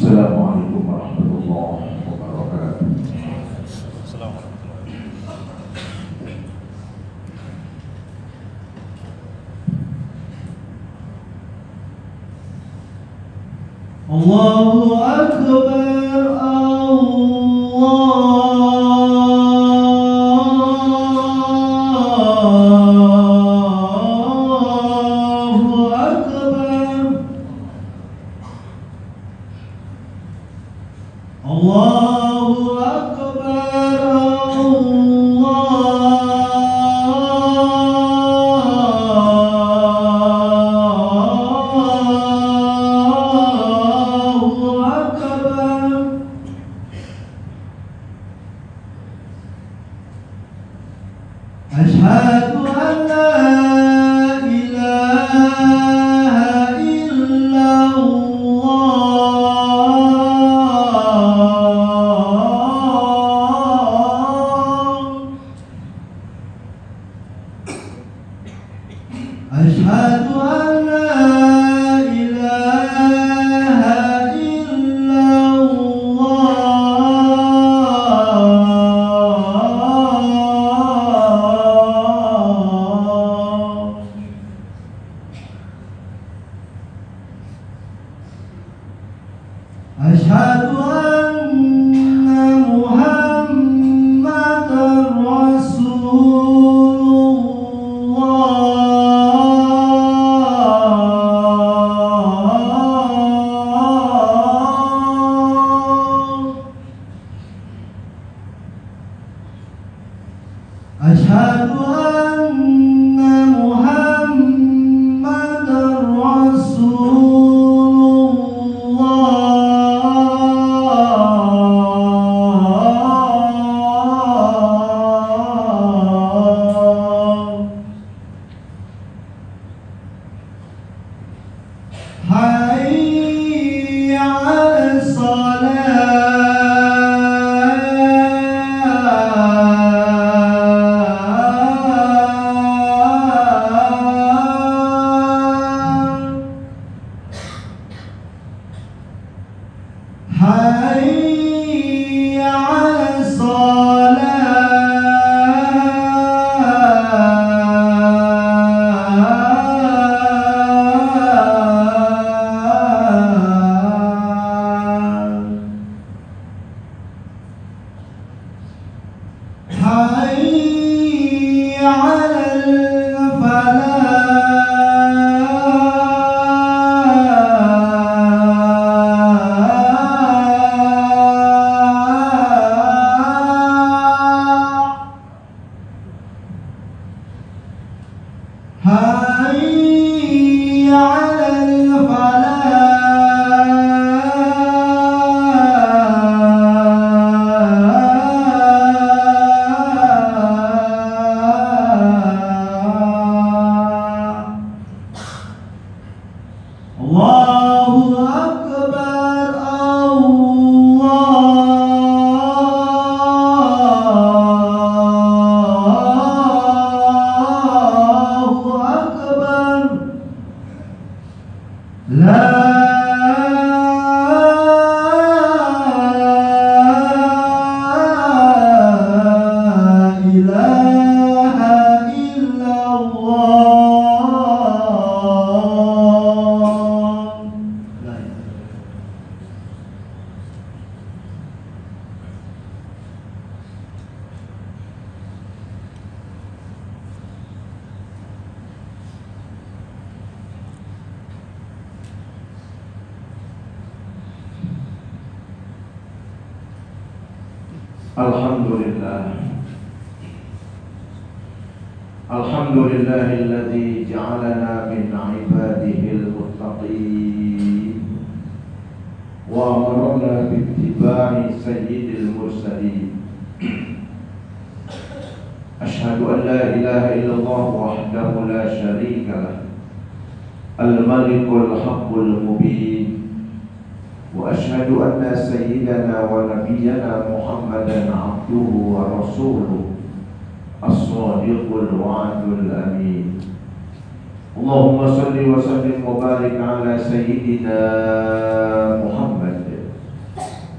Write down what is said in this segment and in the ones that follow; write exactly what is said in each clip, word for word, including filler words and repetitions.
Assalamualaikum warahmatullahi wabarakatuh. Allahu Akbar, Allahu Akbar, Allahu Akbar, Allahu Akbar. Asyhadu an la ilaha illallah. Asyhadu an la ilaha illallah. Asyhadu anna Muhammadar Rasulullah. Asyhadu anna Muhammadar Rasulullah. Hayya 'alas salat. Hayya 'alas salat. Hayya 'alal falah. Hayya 'alal falah. Allahu Akbar, Allahu Akbar. La ilaha illallah. Alhamdulillah. Alhamdulillahilladzi ja'alana min 'ibadihil muttaqin wa amarna bittiba'i sayyidil mursalin. Asyhadu an la ilaha illallah wahdahu la syarika lah, al-malikul haqqul mubin. Wa asyhadu anna sayyidana wa nabiyyana Muhammadan abduhu wa rasuluhu as-sadiqul wa'dul amin. Allahumma salli wa sallim wa barik ala sayyidina Muhammad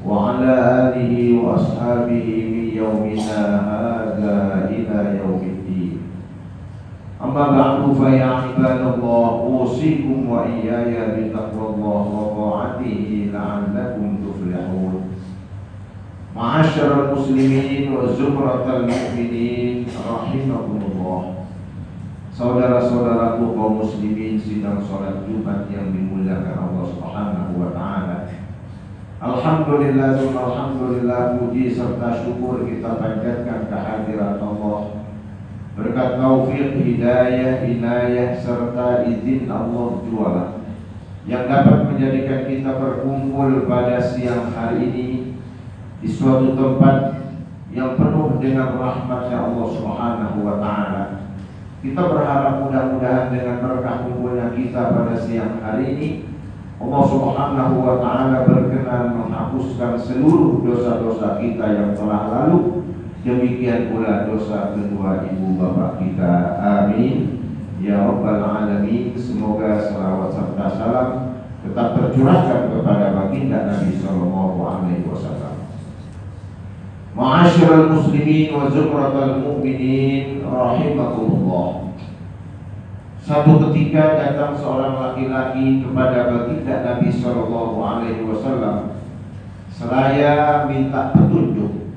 وعلى آله وأصحابه من يومنا هذا إلى يوم الدين. أما بعد فيا عباد الله أوصيكم وإياي بتقوى الله وطاعته لعلكم تفلحون. معاشر المسلمين وزمرة المؤمنين rahimakumullah. Saudara-saudaraku kaum muslimin sidang salat Jumat yang dimuliakan Allah Subhanahu wa taala. Alhamdulillah, alhamdulillah, puji serta syukur kita panjatkan kehadirat Allah. Berkat taufik, hidayah, inayah serta izin Allah juala yang dapat menjadikan kita berkumpul pada siang hari ini di suatu tempat yang penuh dengan rahmatnya Allah Subhanahu wa taala. Kita berharap mudah-mudahan dengan berkah kumpulnya kita pada siang hari ini, Allah Subhanahu wa taala berkenan menghapuskan seluruh dosa-dosa kita yang telah lalu. Demikian pula dosa kedua ibu bapak kita. Amin ya rabbal alamin. Semoga salawat serta salam tetap tercurahkan kepada baginda Nabi sallallahu alaihi wasallam. Ma'asyiral muslimin wa zumratal mu'minin rahimakumullah. Satu ketika datang seorang laki-laki kepada baginda Nabi sallallahu alaihi wasallam seraya minta petunjuk.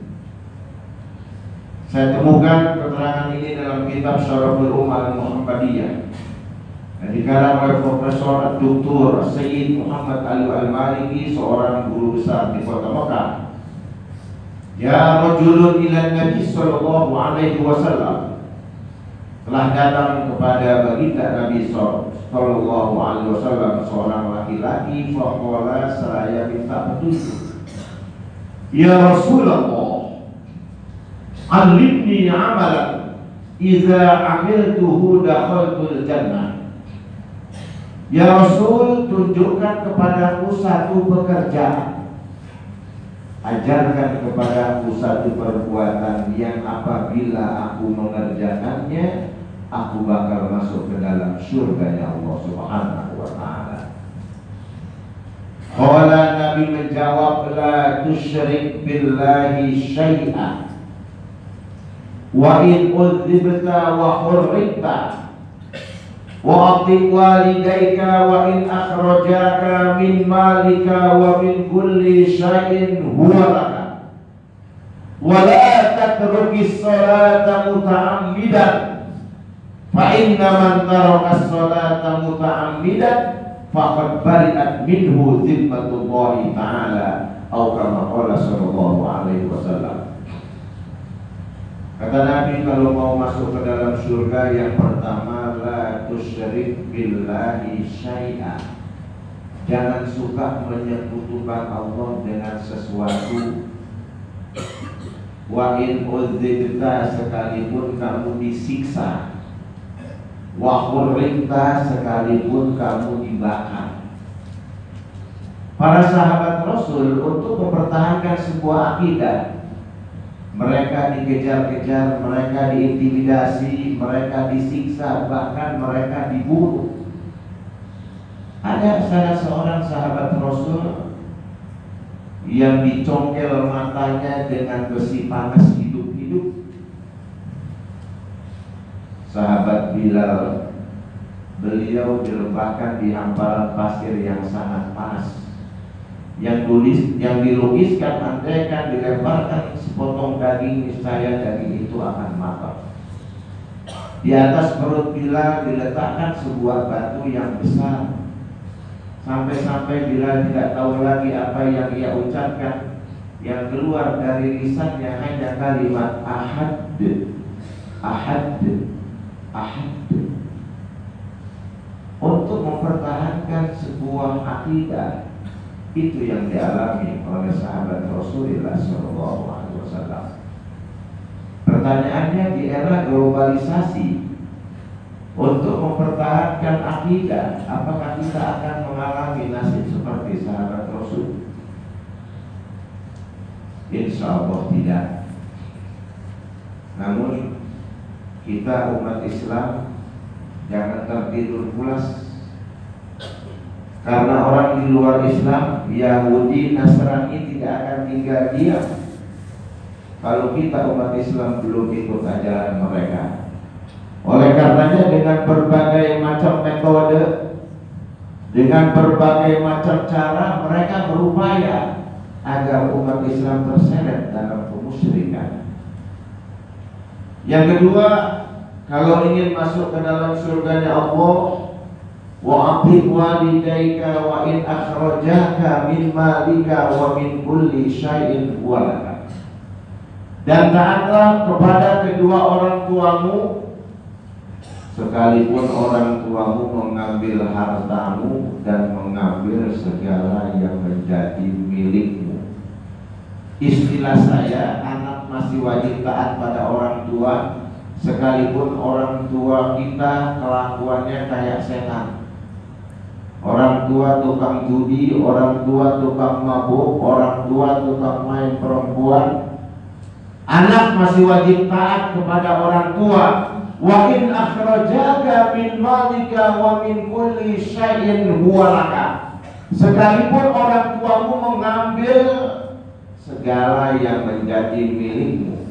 Saya temukan keterangan ini dalam kitab Syarahul Ummah Al-Muhammadiyah yang dikarang oleh Profesor Doktor Sayyid Muhammad Ali Al-Maliki, seorang guru besar di kota Mekah. Ya rajulun ila Nabi sallallahu alaihi wasallam, telah datang kepada baginda Nabi sallallahu alaihi wasallam seorang laki-laki, faqala seraya minta petunjuk. Ya Rasulullah, alimni amalan idza amiltuhu dakhaltul jannah. Ya Rasul, tunjukkan kepadaku satu pekerjaan, ajarkan kepadaku satu perbuatan yang apabila aku mengerjakannya, aku bakal masuk ke dalam surganya Allah Subhanahu wa ta'ala. Qala, Nabi menjawab, la tusyrik billahi syai'an wa in udzibta wa hurrikta wa ati walidayka wa in akhrajaka min malika wa min kulli syai'in huwa laka wa la tatrukis salata muta'ammidan fa inna man taraka salata muta'ammidan faqad bari'at minhu zimmatullahi ta'ala atau kama qala sallallahu alaihi wasallam. Kata Nabi, kalau mau masuk ke dalam surga, yang pertama, la tusyrik billahi syai'an. Jangan suka menyekutukan Allah dengan sesuatu. Wa in udzibta, sekalipun kamu disiksa. Wa hurrikta, sekalipun kamu dibakar. Para sahabat Rasul untuk mempertahankan sebuah akidah, mereka dikejar-kejar, mereka diintimidasi, mereka disiksa, bahkan mereka dibunuh. Ada salah seorang sahabat Rasul yang dicongkel matanya dengan besi panas hidup-hidup. Sahabat Bilal, beliau dilemparkan di hamparan pasir yang sangat panas. Yang tulis, yang dilukiskan, andaikan dilemparkan sepotong daging, niscaya daging itu akan matang. Di atas perut Bilal diletakkan sebuah batu yang besar, sampai-sampai Bilal tidak tahu lagi apa yang ia ucapkan. Yang keluar dari lisannya hanya kalimat ahad, ahad, ahad. Untuk mempertahankan sebuah akidah, itu yang dialami oleh sahabat Rasulullah shallallahu alaihi wasallam. Pertanyaannya, di era globalisasi, untuk mempertahankan akidah, apakah kita akan mengalami nasib seperti sahabat Rasul? Insya Allah tidak. Namun kita umat Islam jangan tertidur pulas Karena orang di luar Islam, Yahudi, Nasrani tidak akan tinggal diam kalau kita umat Islam belum ikut ajaran mereka. Oleh karenanya dengan berbagai macam metode, dengan berbagai macam cara mereka berupaya agar umat Islam terseret dalam kemusyrikan. Yang kedua, kalau ingin masuk ke dalam surganya Allah, wa'atik walidayka wa in akhrajaka min malika wa min kulli syai'in walaka. Dan taatlah kepada kedua orang tuamu, sekalipun orang tuamu mengambil hartamu dan mengambil segala yang menjadi milikmu. Istilah saya, anak masih wajib taat pada orang tua, sekalipun orang tua kita kelakuannya kayak setan. Orang tua tukang judi, orang tua tukang mabuk, orang tua tukang main perempuan. Anak masih wajib taat kepada orang tua. Wa in akhrajaka min malika wa min kulli syai'in huwa laka. Sekalipun orang tuamu mengambil segala yang menjadi milikmu.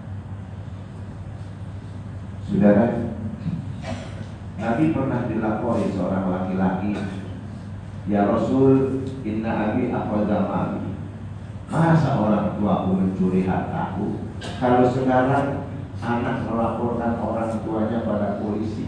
Saudara, Nabi pernah dilapori seorang laki-laki, ya Rasul, inna abi akhadha mali. Masa orang tuaku mencuri hartaku? Kalau sekarang anak melaporkan orang tuanya pada polisi.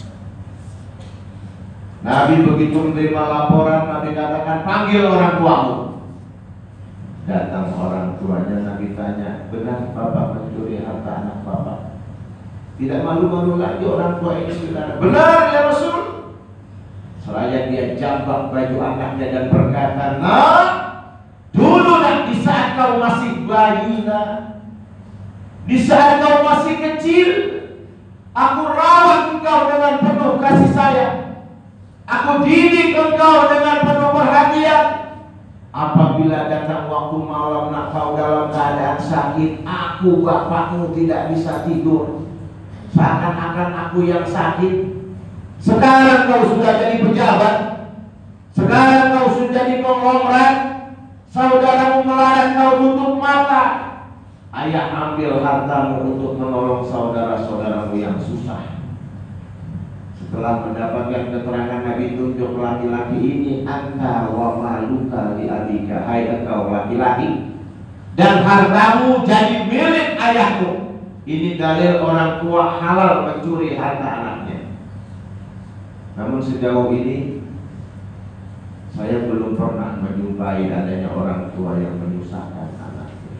Nabi begitu menerima laporan, Nabi katakan, panggil orang tuamu. Datang orang tuanya, Nabi tanya, benar bapak mencuri harta anak bapak? Tidak malu-malu lagi orang tua ini bilang, benar ya Rasul. Seraya dia jambak baju anaknya dan berkata, nah, dulu nak di saat kau masih bayi, nah, di saat kau masih kecil, aku rawat engkau dengan penuh kasih sayang. Aku didik engkau dengan penuh perhatian. Apabila datang waktu malam nak kau dalam keadaan sakit, aku bapakmu tidak bisa tidur, seakan-akan aku yang sakit. Sekarang kau sudah jadi pejabat, sekarang kau sudah jadi konglomerat, saudaramu melarang kau tutup mata. Ayah ambil hartamu untuk menolong saudara-saudaramu yang susah. Setelah mendapatkan keterangan, Nabi tunjuk laki-laki ini, anta wa maluka li abika, hai engkau laki-laki, dan hartamu jadi milik ayahmu. Ini dalil orang tua halal mencuri harta anaknya. Namun sejauh ini saya belum pernah menjumpai adanya orang tua yang menyusahkan anaknya.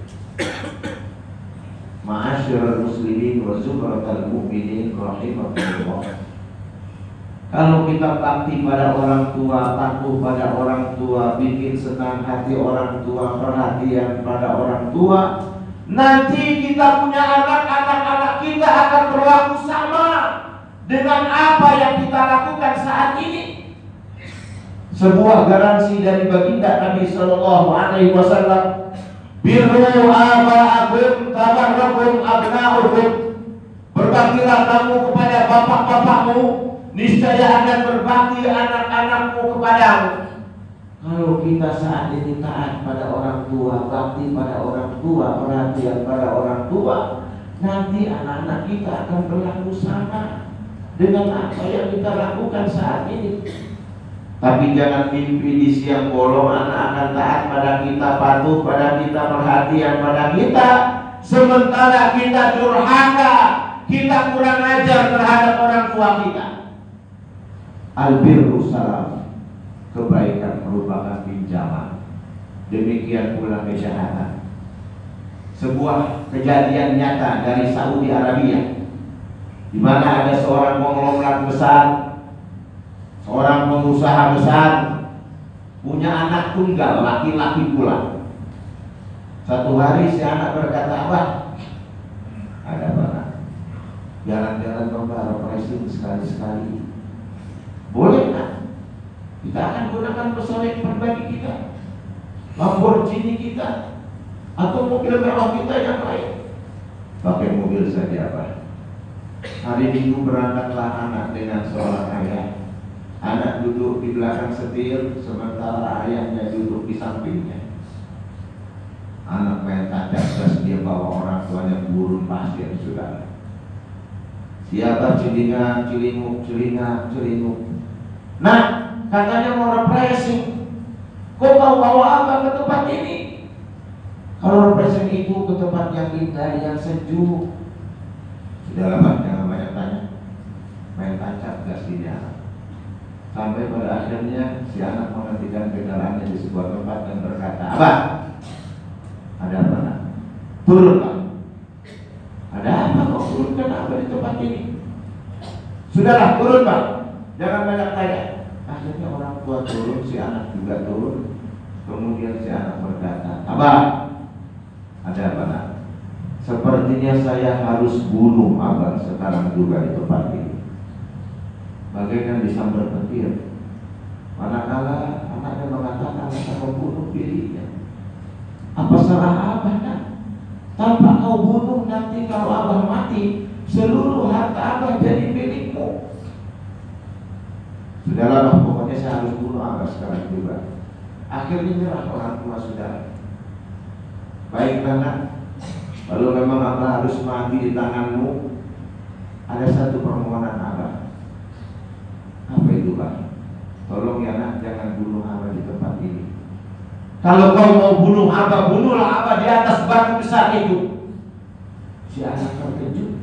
Ma'asyiral muslimin wa zumratal mu'minin rahimakumullah. Kalau kita bakti pada orang tua, patuh pada orang tua, bikin senang hati orang tua, perhatian pada orang tua, nanti kita punya anak, anak-anak kita akan berlaku sama dengan apa yang kita lakukan saat ini. Sebuah garansi dari baginda Nabi Sallallahu Alaihi Wasallam, birru aba'akum tabarrakum abna'ukum. Berbaktilah kamu kepada bapak-bapakmu, niscaya akan berbakti anak-anakmu kepadamu. Kalau kita saat ini taat pada orang tua, bakti pada orang tua, perhatian pada orang tua, nanti anak-anak kita akan berlaku sama dengan apa yang kita lakukan saat ini. Tapi jangan mimpi di siang bolong anak akan taat pada kita, patuh pada kita, perhatian pada kita, sementara kita durhaka, kita kurang ajar terhadap orang tua kita. Albirru salam, kebaikan merupakan pinjaman. Demikian pula kejahatan. Sebuah kejadian nyata dari Saudi Arabia, di mana ada seorang konglomerat besar, seorang pengusaha besar, punya anak tunggal laki-laki pula. Satu hari si anak berkata, "Abah, ada apa? Jalan-jalan lomba refreshing sekali-sekali. Boleh kan? Kita akan gunakan pesawat pribadi kita, Lamborghini kita, atau mobil mewah kita yang lain." Pakai mobil saja, Pak. Hari Minggu berangkatlah anak dengan seorang ayah. Anak duduk di belakang setir, sementara ayahnya duduk di sampingnya. Anak main tancap gas, dia bawa orang tuanya gurun pasir, saudara. Siapa celingak, celinguk, celingak, celinguk. Nah, katanya mau refreshing. Kok kau bawa apa ke tempat ini? Kalau refreshing itu ke tempat yang indah, yang sejuk. Sudah lama, jangan banyak tanya. Main tancap gas di jalan. Sampai pada akhirnya si anak menghentikan kendaraannya di sebuah tempat dan berkata, "Abah, ada apa nak? Turun Pak." "Ada apa kok turun? Kenapa di tempat ini?" "Sudahlah turun Pak, jangan banyak tanya." Akhirnya orang tua turun, si anak juga turun. Kemudian si anak berkata, "Abah, ada apa nak? Sepertinya saya harus bunuh abang sekarang juga di tempat ini." Bagaikan disambar petir. Manakala anaknya mengatakan akan membunuh dirinya. "Apa salah abah nak? Tanpa kau bunuh, nanti kalau abah mati, seluruh harta abah jadi milikmu." "Sudahlah, pokoknya saya harus bunuh abah sekarang juga." Akhirnya nyerah orang tua, saudara. "Baiklah nak, kalau memang abah harus mati di tanganmu, ada satu permohonan abah." "Apa itu Pak?" "Tolong ya nak, jangan bunuh abah di tempat ini. Kalau kau mau bunuh abah, bunuhlah abah di atas batu besar itu." Si anak terkejut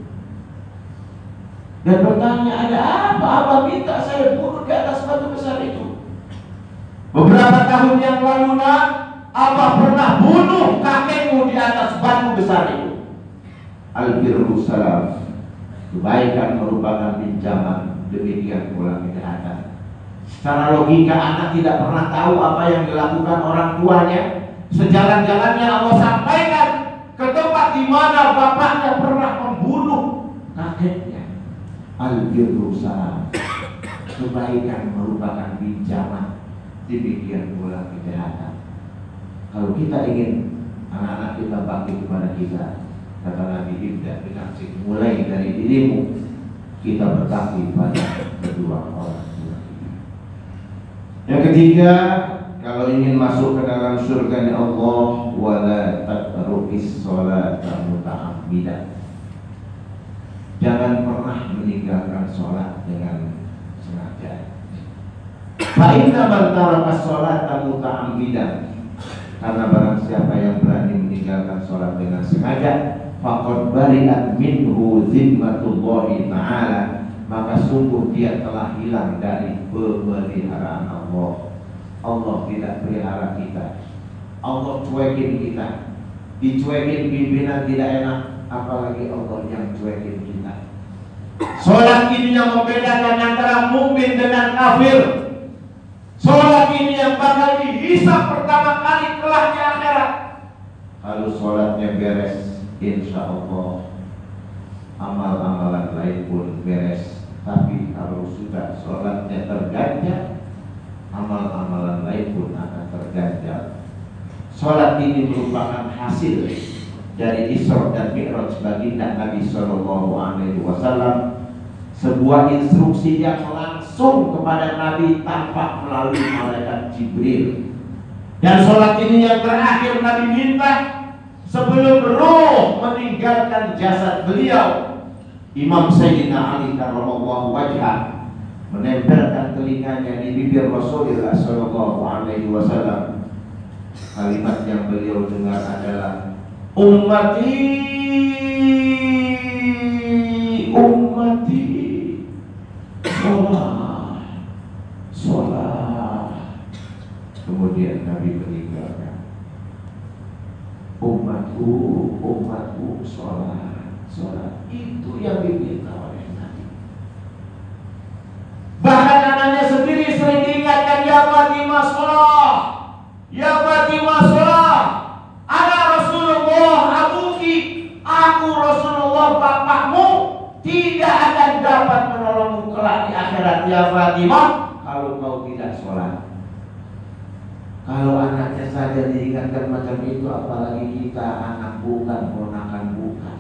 dan bertanya, "Ada apa abah minta saya bunuh di atas batu besar itu?" "Beberapa tahun yang lalu nak, abah pernah bunuh kakekmu di atas batu besar itu." Al-birru salam, kebaikan merupakan pinjaman, demikian pula kejahatan. Secara logika anak tidak pernah tahu apa yang dilakukan orang tuanya. Sejalan-jalannya Allah sampaikan ke tempat di mana bapaknya pernah membunuh kakeknya. Al-birru salam, kebaikan merupakan pinjaman, demikian pula kejahatan. Kalau kita ingin anak-anak kita bakti kepada kita, kata Nabi, ibda binafsik, mulai dari dirimu. Kita berbakti pada kedua orang tua kita. Yang ketiga, kalau ingin masuk ke dalam surga Allah, wala tatrukis sholata muta'ammidan. Jangan pernah meninggalkan sholat dengan sengaja. Fa inna man taraka sholata muta'ammidan, karena barang siapa yang berani meninggalkan sholat dengan sengaja, faqad bari'at minhu zimmatullahi ta'ala, maka sungguh dia telah hilang dari pemeliharaan Allah. Allah tidak pelihara kita, Allah cuekin kita. Dicuekin pimpinan tidak enak, apalagi Allah yang cuekin kita. Sholat ini yang membedakan antara mukmin dengan kafir. Sholat ini yang bakal dihisab pertama kali kelak di akhirat. Kalau sholatnya beres, insya Allah amal-amalan lain pun beres. Tapi kalau sudah sholatnya terganjal, amal-amalan lain pun akan terganjal. Sholat ini merupakan hasil dari Isra dan Mi'raj baginda Nabi Shallallahu Alaihi Wasallam, sebuah instruksi yang langsung kepada Nabi tanpa melalui malaikat Jibril. Dan sholat ini yang terakhir Nabi minta sebelum roh meninggalkan jasad beliau. Imam Sayyidina Ali karramallahu wajhah menempelkan telinganya di bibir Rasulullah Sallallahu Alaihi Wasallam. Kalimat yang beliau dengar adalah, "Ummati, ummati, sholat, sholat." Kemudian Nabi meninggalkan, "Umatku, umatku, sholat, sholat." Itu yang diminta oleh Nabi. Bahkan anaknya sendiri sering diingatkan, "Ya Fatimah sholat, ya Fatimah sholat, ana Rasulullah abuki, aku Rasulullah bapakmu, tidak akan dapat menolongmu kelak di akhirat ya Fatimah kalau kau tidak sholat." Kalau anaknya saja diingatkan macam itu, apalagi kita, anak bukan, ponakan bukan.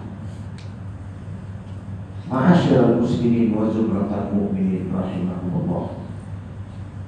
Ma'asyiral muslimin wa zumratal mu'minin rahimakumullah.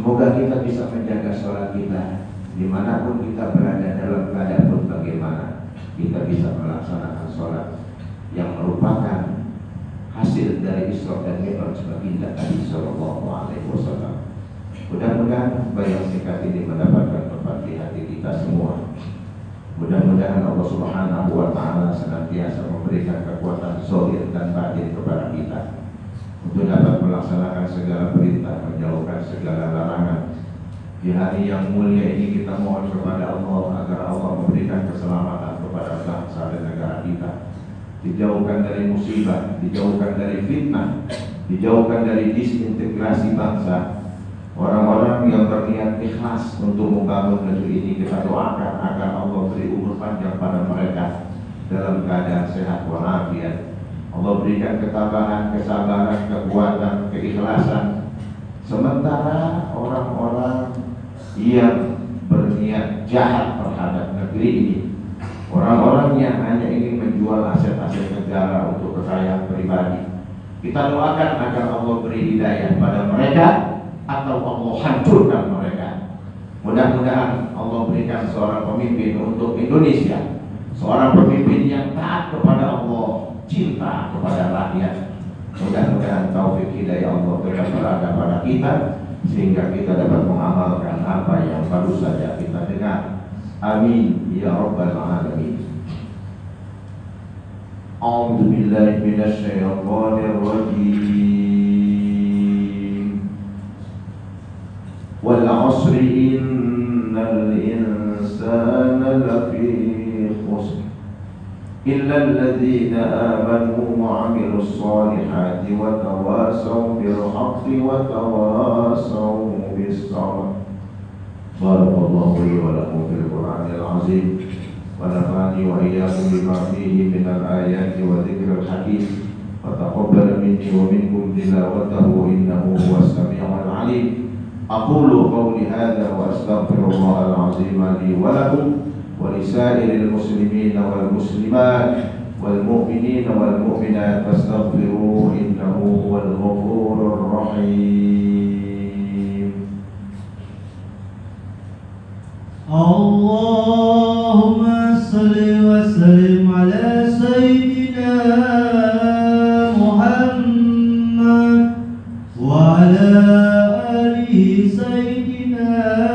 Semoga kita bisa menjaga sholat kita dimanapun kita berada, dalam keadaan pun bagaimana, kita bisa melaksanakan sholat yang merupakan hasil dari Isra dan Mi'raj baginda Nabi Sallallahu Alaihi Wasallam. Mudah-mudahan bayang singkat ini mendapatkan tempat di hati kita semua. Mudah-mudahan Allah Subhanahu Wa Taala senantiasa memberikan kekuatan zahir dan batin kepada kita untuk dapat melaksanakan segala perintah, menjauhkan segala larangan. Di hari yang mulia ini kita mohon kepada Allah agar Allah memberikan keselamatan kepada bangsa dan negara kita, dijauhkan dari musibah, dijauhkan dari fitnah, dijauhkan dari disintegrasi bangsa. Orang-orang yang berniat ikhlas untuk membangun negeri ini, kita doakan agar Allah beri umur panjang pada mereka dalam keadaan sehat walafiat. Allah berikan ketabahan, kesabaran, kekuatan, keikhlasan. Sementara orang-orang yang berniat jahat terhadap negeri ini, orang-orang yang hanya ingin menjual aset-aset negara untuk kekayaan pribadi, kita doakan agar Allah beri hidayah pada mereka atau Allah hancurkan mereka. Mudah-mudahan Allah berikan seorang pemimpin untuk Indonesia, seorang pemimpin yang taat kepada Allah, cinta kepada rakyat. Mudah-mudahan taufik hidayah Allah tetap berada pada kita, sehingga kita dapat mengamalkan apa yang baru saja kita dengar. Amin ya rabbal alamin. A'udzu billahi minasy syaithanir rajim. Wal 'asri innal insana lafi khusr إلا الذين آمنوا وعملوا الصالحات وتواصوا بالحق وتواصوا بالصبر. بارك الله لي ولكم في القرآن العظيم ونفعني وإياكم بما فيه من الآيات وذكر الحكيم وتقبل مني ومنكم تلاوته إنه هو السميع العليم. أقول قولي هذا وأستغفر الله العظيم لي ولكم ولسائر المسلمين والمسلمات والمؤمنين والمؤمنات فاستغفروه إنه هو الغفور الرحيم. اللهم صل وسلم على سيدنا محمد وعلى آله سيدنا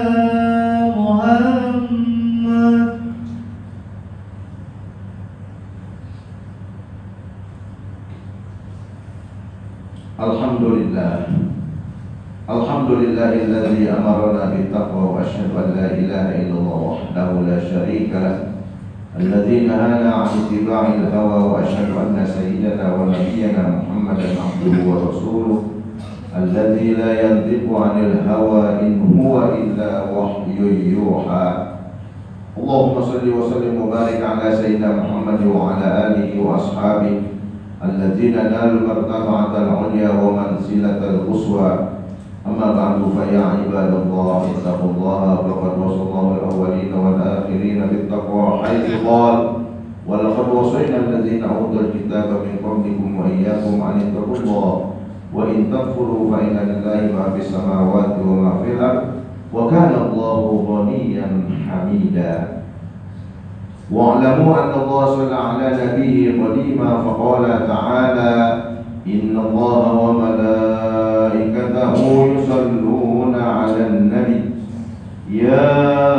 Alhamdulillah, Alhamdulillahilladzi amarna bittaqwa wa asyhadu an la ilaha illallah wahdahu la syarika lah, alladzi nahana 'an ittiba'il hawa wa asyhadu anna sayyidana wa nabiyyana Muhammadan 'abduhu wa rasuluh alladzi la yantiqu 'anil hawa in huwa illa wahyun yuha. Allahumma shalli wa sallim wa barik 'ala sayyidina Muhammad wa 'ala alihi wa ashabihi alladzina nalu martaba'atal 'ulya wa manzilatal quswa. Amma ba'du fa ya ibadallah ittaqullaha faqad wasallahu al-awwalina wal akhirina bittaqwa haitsu qala wa laqad wasayna alladzina utul kitaba min qablikum wa iyyakum an ittaqullaha wa in takfuru fa inna lillahi ma fis samawati wa ma fil ardh wa kana Allahu ghaniyyan hamida. واعلموا أن الله صلى على نبيه قديما فقال تعالى إن الله وملائكته يصلون على النبي يا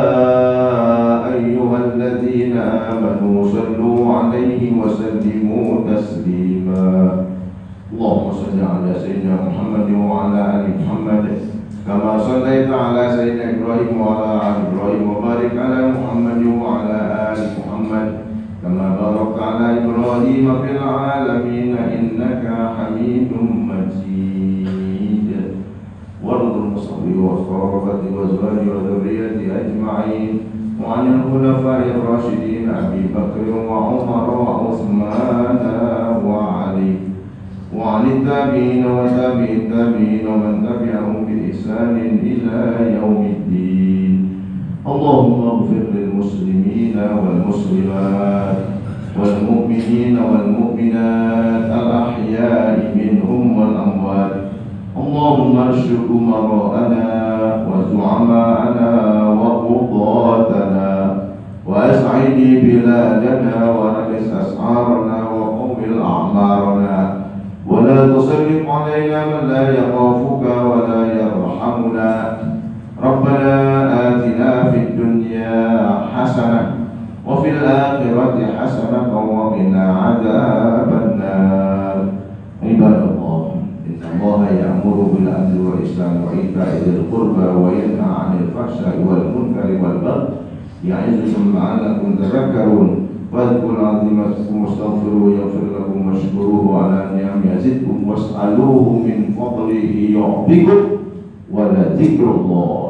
أيها الذين آمنوا صلوا عليه وسلموا تسليما. اللهم صل على سيدنا محمد وعلى آل محمد كما صليت على سيدنا إبراهيم وعلى آل إبراهيم وبارك على محمد وعلى آل محمد كما باركت على إبراهيم في العالمين إنك حميد مجيد. وارض المصلي والصحابة وأزواجه وذريته أجمعين وعن الخلفاء الراشدين أبي بكر وعمر وعثمان وعلي وعن التابعين وتابع التابعين ومن تبعهم بإحسان إلى يوم الدين. اللهم اغفر للمسلمين والمسلمات والمؤمنين والمؤمنات الأحياء منهم والأموات. اللهم ارشد أمراءنا زعماءنا وقضاتنا وأسعد بلادنا ونقص أسعارنا وقوم أعمارنا ولا تسلط علينا من لا يخافك ولا يرحمنا. ربنا آتنا في الدنيا حسنة وفي الآخرة حسنة وقنا عذاب النار. عباد الله، إن الله يأمر بالعدل والإحسان وإيتاء ذي القربى وينهى عن الفحشاء والمنكر والبغي يعظكم لعلكم تذكرون. واذكروا العظيم اذكركم واستغفروه يغفر لكم واشكروه على نعم يزدكم واسألوه من فضله يعطيكم ولذكر الله